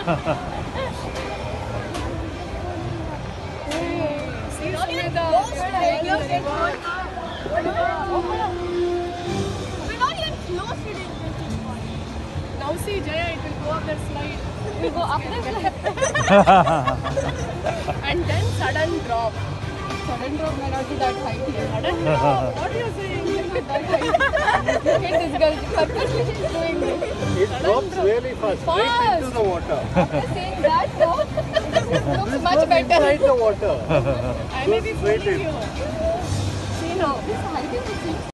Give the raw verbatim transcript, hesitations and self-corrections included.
See, Sumita, we're taking the river. We're not even close to the interesting point. Now see, Jaya, it will go up that slide. We go up the slide. And then sudden drop. Sudden drop may not be that height here. Sudden drop? What are you saying? That height. Look at this girl. Purposely she's doing this. It drops really fast, straight Fast. into the water. After saying that, no, looks much Goes better. inside the water. I may be Goes straight fooling in. you. See now. This height is